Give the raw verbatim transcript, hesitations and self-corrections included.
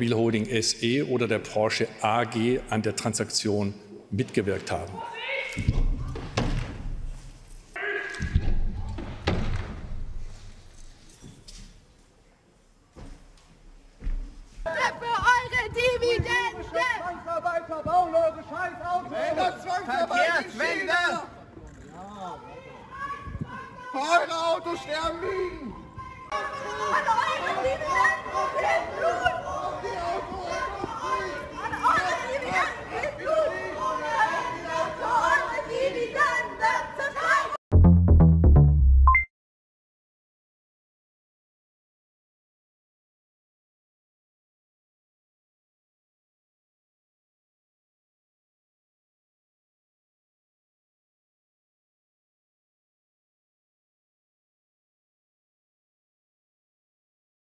Holding S E oder der Porsche A G an der Transaktion mitgewirkt haben. Für eure Dividende! Zwangsarbeiter, Baulose, Scheißautos! Verkehrswende! Für eure Autos sterben liegen! An eure Dividenden!